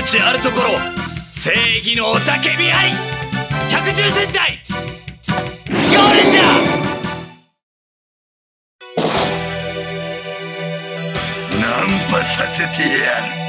ちあるところ正義の雄たけび合い110戦隊ゴーレンジャー。 ナンパさせてやる。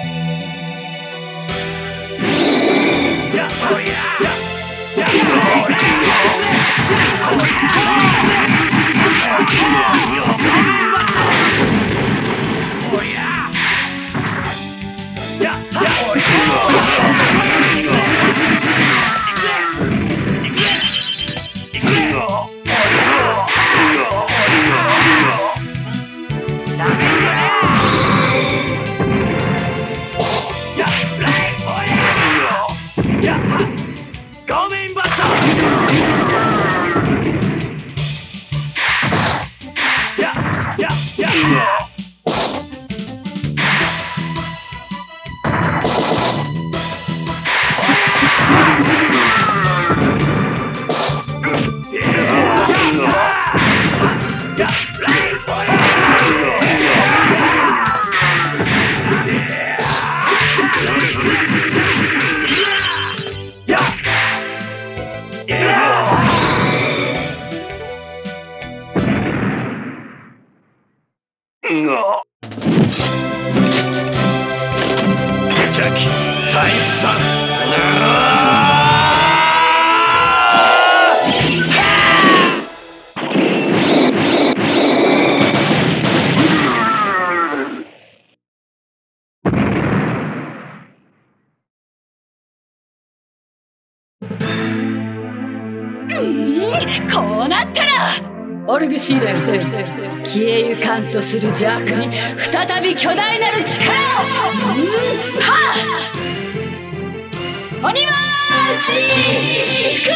こうなったらオルグシーレン消えゆかんとする邪悪に再び巨大なる力をはっ鬼マーチクワ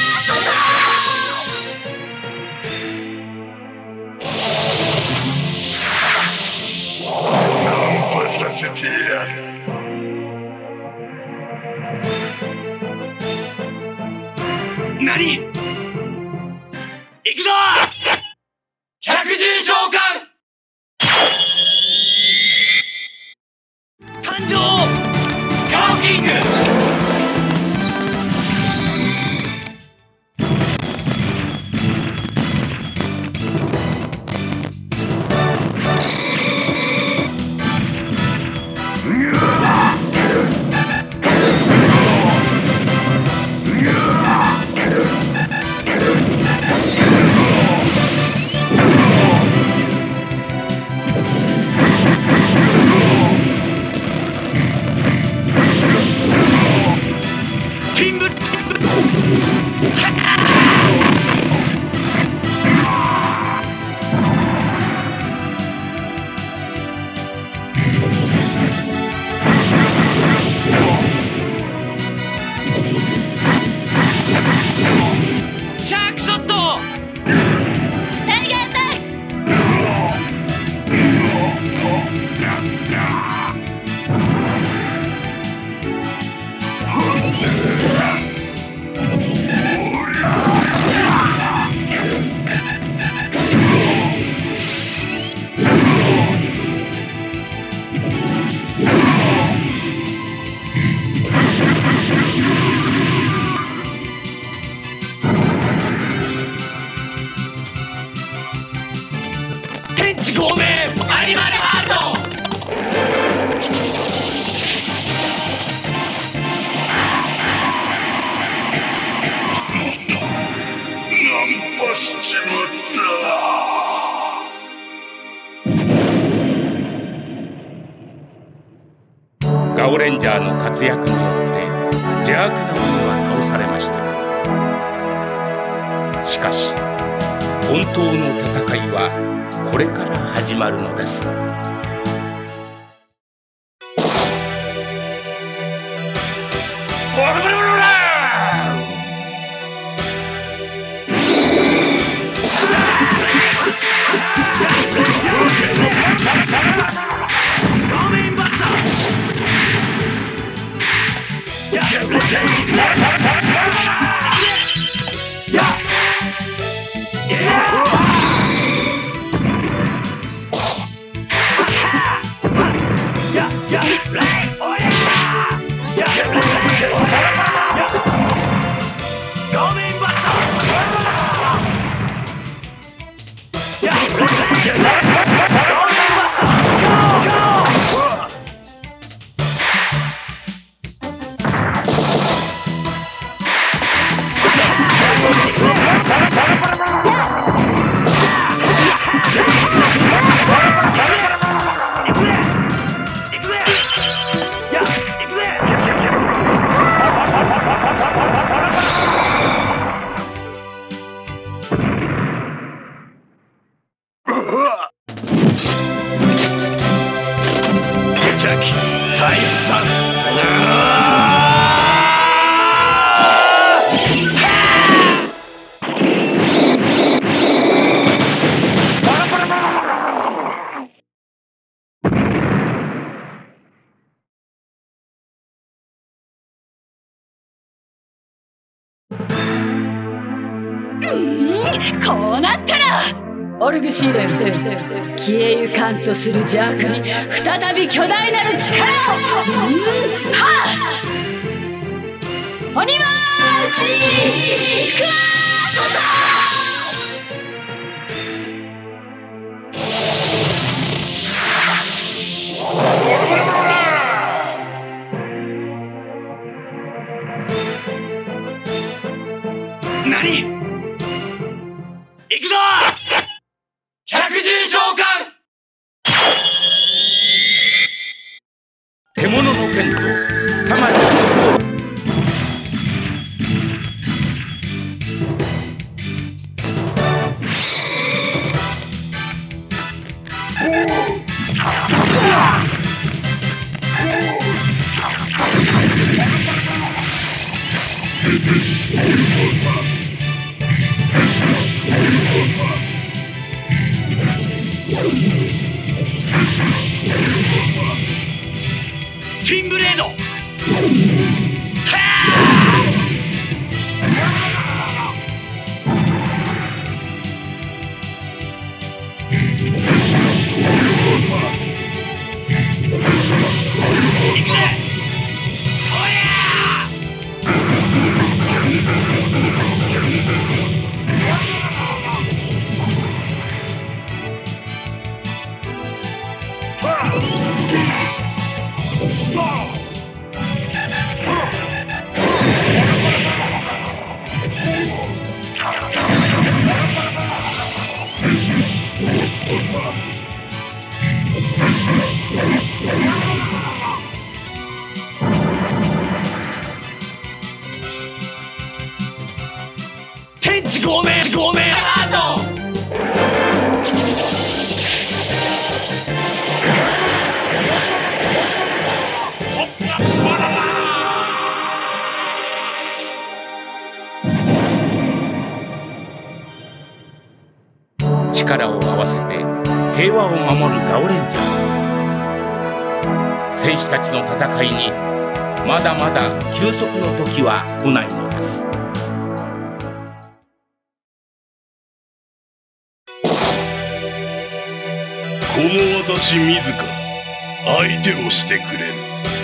ナンパさせてやる。 何？行くぞ！百獣召喚！誕生！ガオキング！ごめんアニマルハート。 ナンパしちまった。 ガオレンジャーの活躍によって邪悪な鬼は倒されました。しかし本当の戦いはこれから始まるのです。 やこうなったらオルグシーレン、消えゆかんとする邪悪に再び巨大なる力を。鬼マーチクラ何？行くぞ！百獣召喚！ 獣の剣と魂のキンブレード！行くぜ！おりゃ天地ごめんアート！ 力を合わせて平和を守るガオレンジャー。戦士たちの戦いにまだまだ休息の時は来ないのです。 この私自ら相手をしてくれる。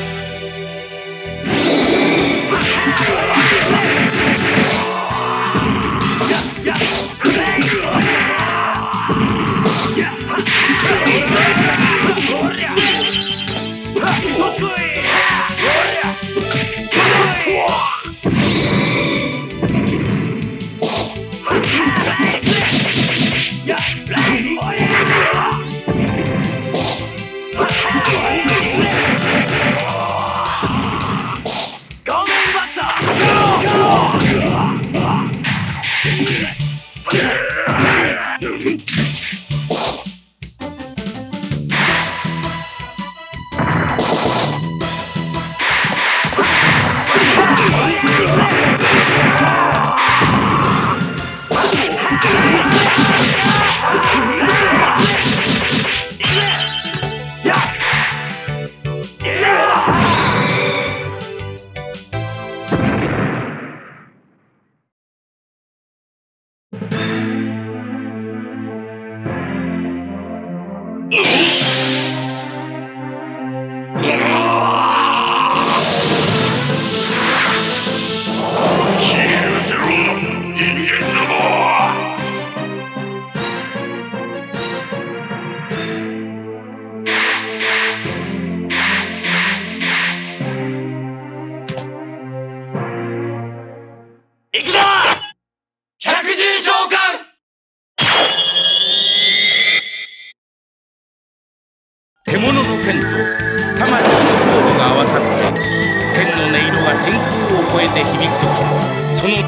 行くぞ！百獣召喚！ 獣の剣と魂のコードが合わさって剣の音色が天空を越えて響くとき、その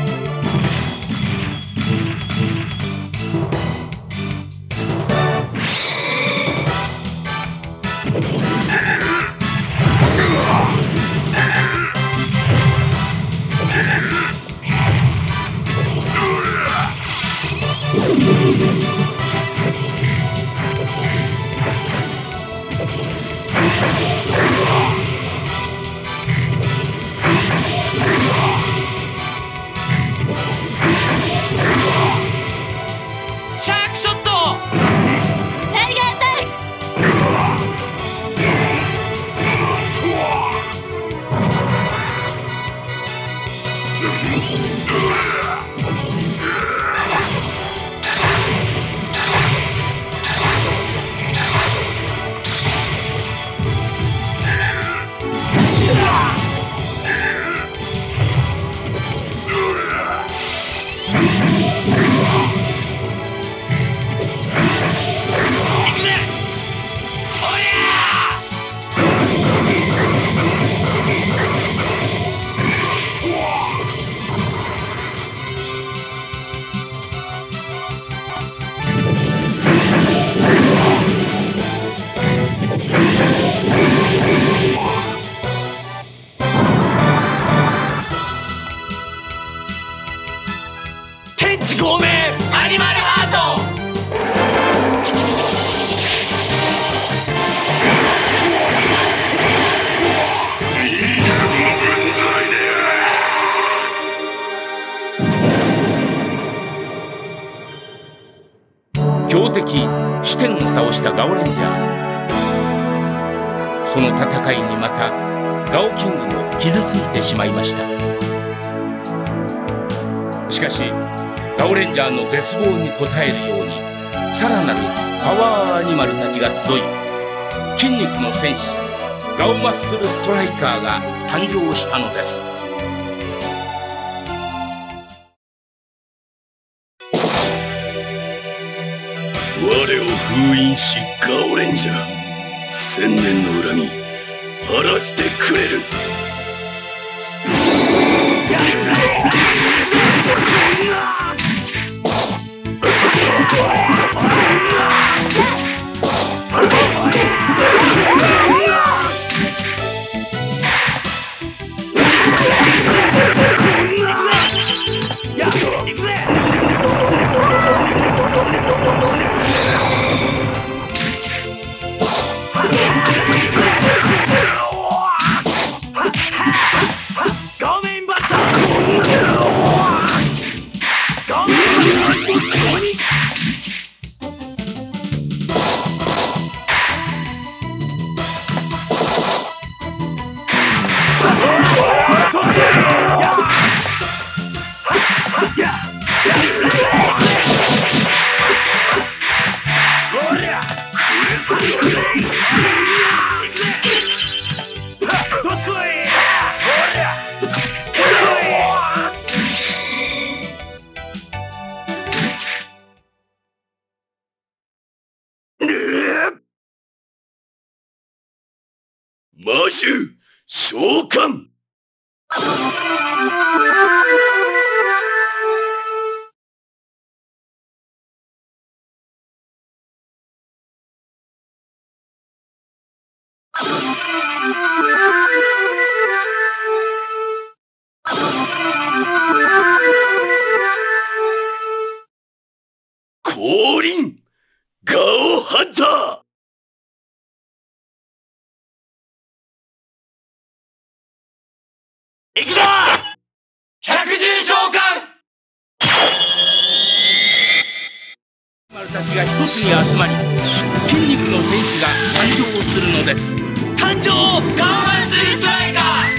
透明アニマルハート。 強敵シュテンを倒したガオレンジャー。その戦いにまたガオキングも傷ついてしまいました。しかしガオレンジャーの絶望に応えるようにさらなるパワーアニマルたちが集い、筋肉の戦士ガオマッスルストライカーが誕生したのです。 我を封印しガオレンジャー、千年の恨み晴らしてくれる。魔獣召喚。降臨ガオハンター。 行くぞ百獣召喚。 アニマルたちが一つに集まり、筋肉の戦士が誕生するのです。 誕生ガオマッスルストライカー。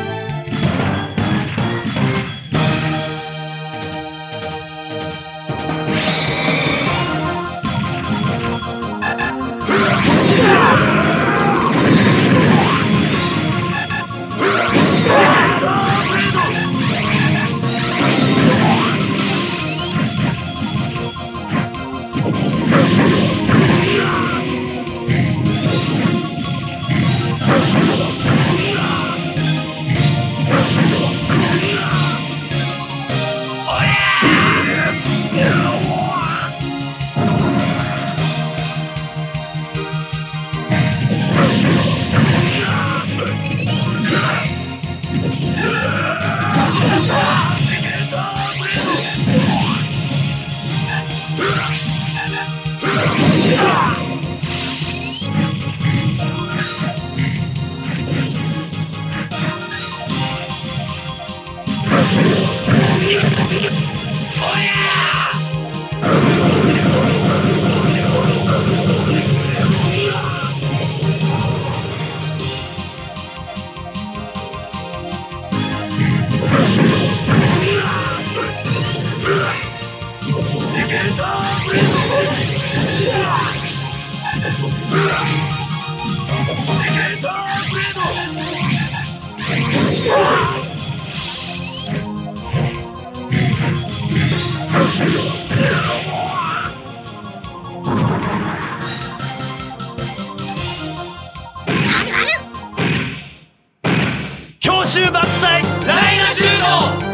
強襲爆砕ライナシュート。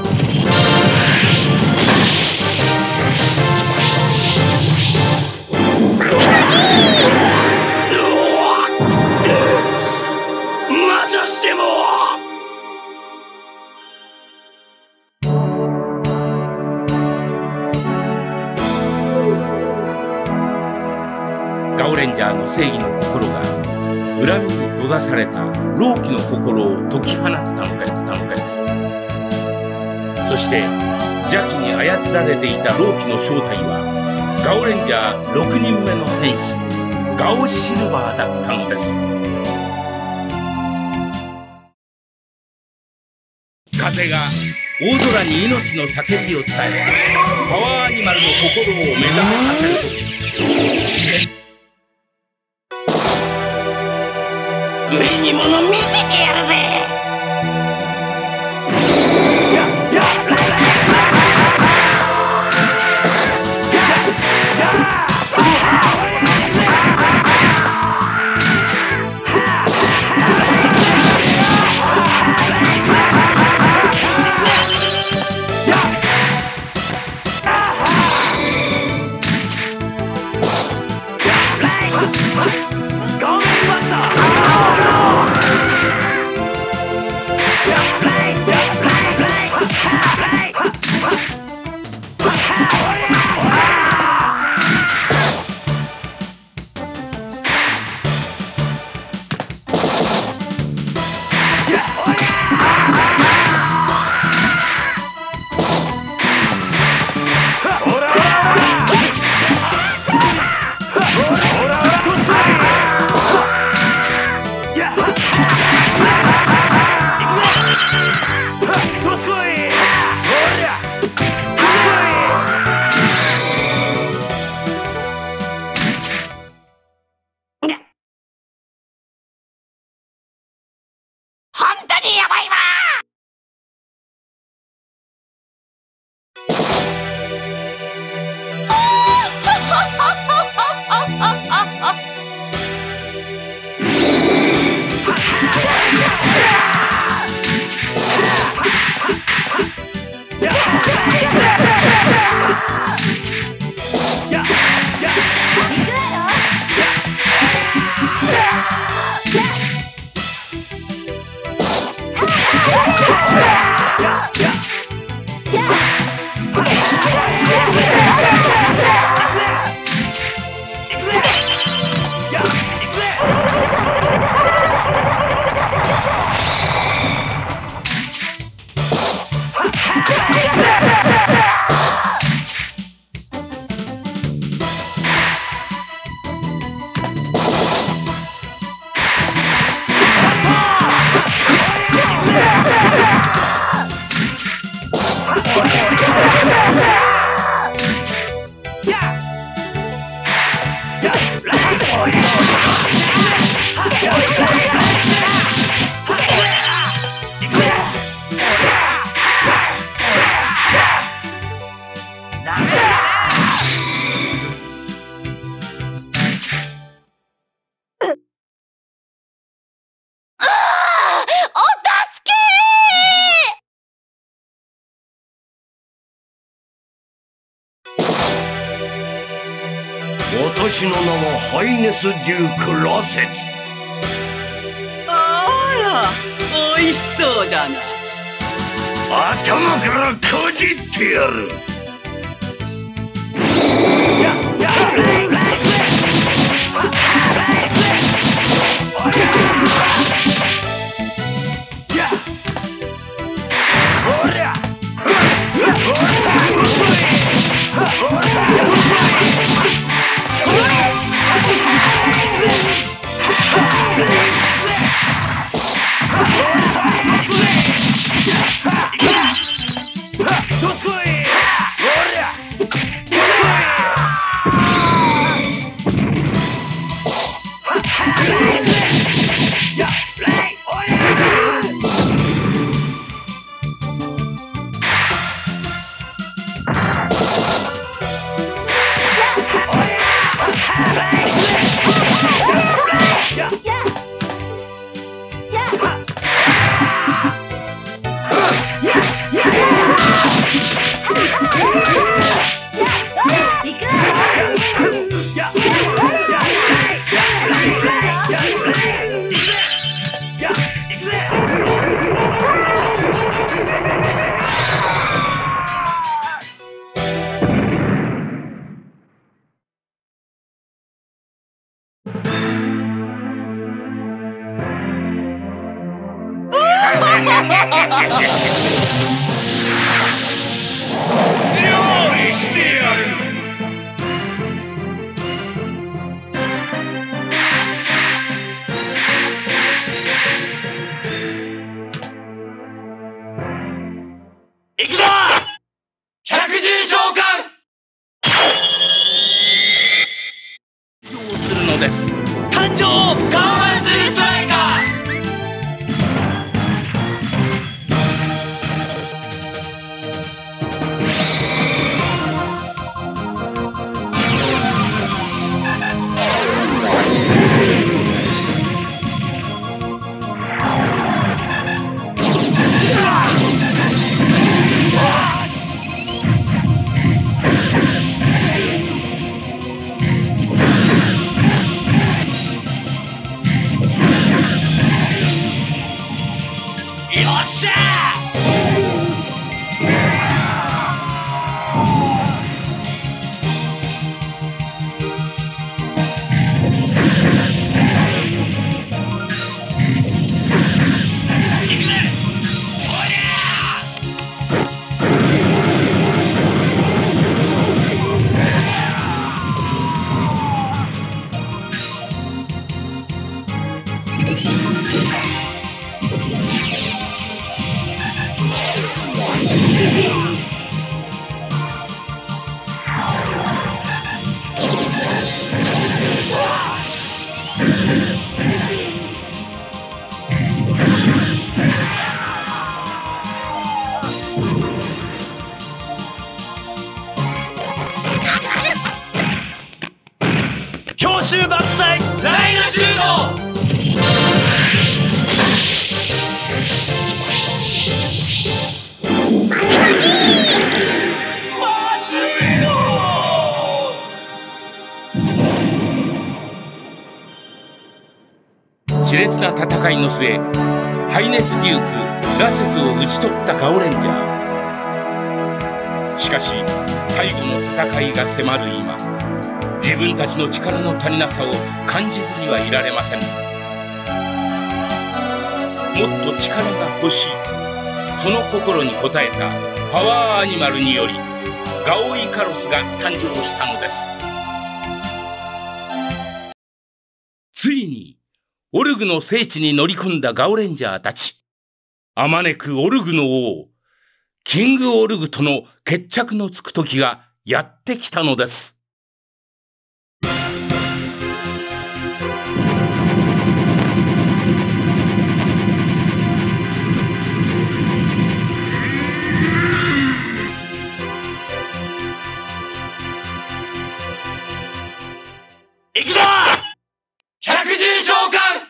またしても。 ガオレンジャーの正義の心が恨みに閉ざされた老鬼の心を解き放ったのです。そして邪気に操られていた老鬼の正体はガオレンジャー6人目の戦士ガオシルバーだったのです。風が大空に命の叫びを伝え、パワーアニマルの心を目覚めさせるとき、 目に物見せてやるぜ。私の名はハイネス・デューク・ラセツ。 あら、美味しそうじゃない。 頭からかじってやる。 料理してやる。 行くぞ百獣召喚。 どうするのです。 誕生ガンマンスルストライカー。よっしゃ行くぜおりゃ強襲爆砕ライナシュート。 熾烈な戦いの末、ハイネスデュークラセスを討ち取ったガオレンジャー。しかし最後の戦いが迫る今、自分たちの力の足りなさを感じずにはいられません。もっと力が欲しい、その心に応えたパワーアニマルによりガオイカロスが誕生したのです。ついにオルグの聖地に乗り込んだガオレンジャーたち。あまねくオルグの王、キングオルグとの決着のつく時がやってきたのです。 行くぞ百獣召喚。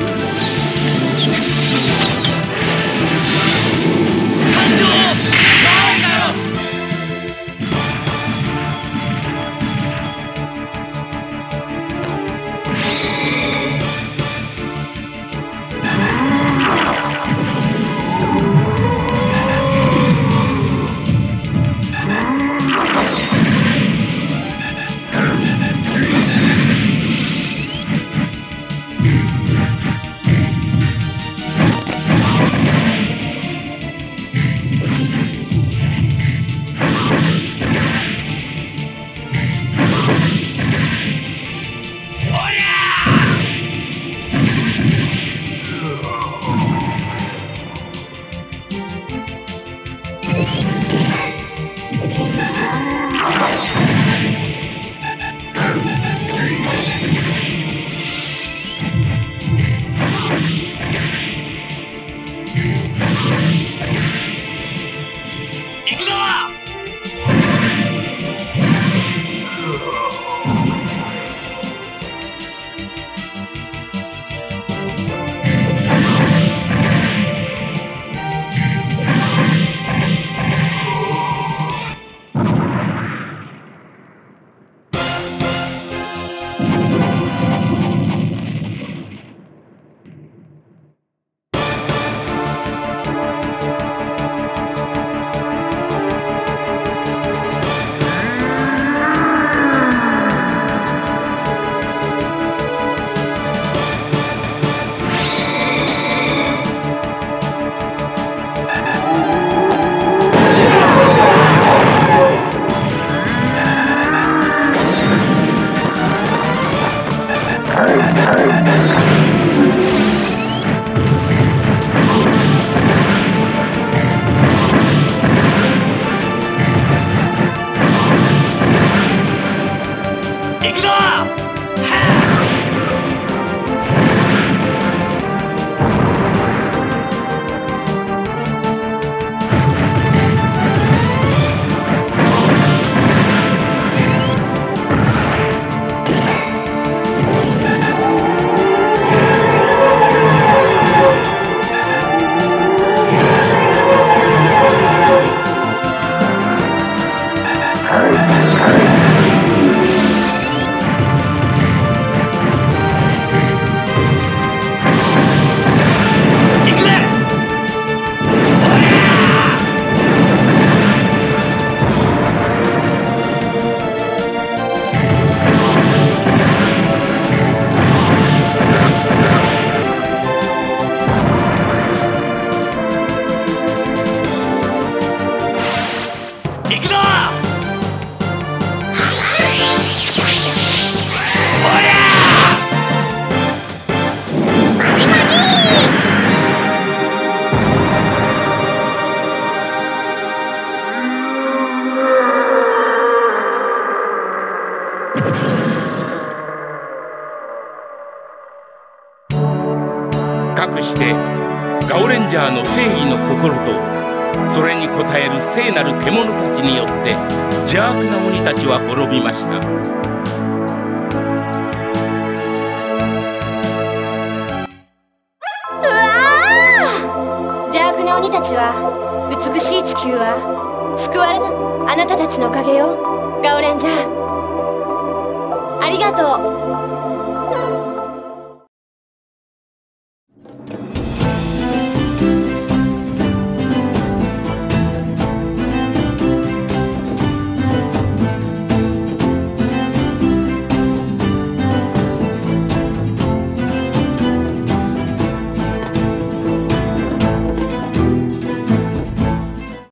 誕生ガかくしてガオレンジャーの正義の心とそれに応える聖なる獣たちによって邪悪な鬼たちは滅びました。 邪悪な鬼たちは、美しい地球は救われなあなたたちのおかげよ、ガオレンジャー。ありがとう。